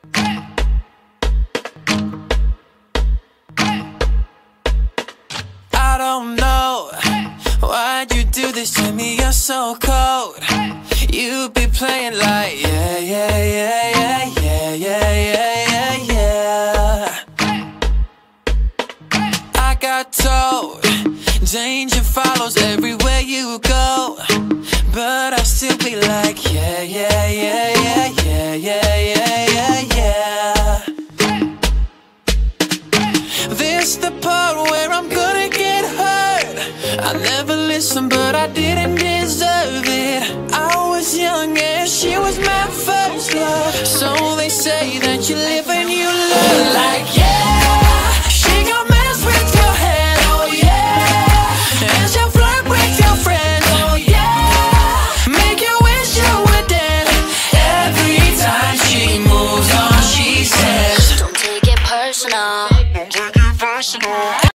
I don't know why'd you do this to me, you're so cold. You be playing like yeah, yeah, yeah, yeah, yeah, yeah, yeah, yeah, yeah. I got told danger follows everywhere you go, but I still be like yeah, yeah, yeah, yeah, yeah, yeah, yeah, yeah, yeah. This the part where I'm gonna get hurt. I never listened, but I didn't deserve it. I was young and she was my first love. So they say that you live and you learn. Like yeah, she gon' mess with your head, oh yeah, and she'll flirt with your friends, oh yeah, make you wish you were dead. Every time she moves on, she says, don't take it personal. don't take it personal.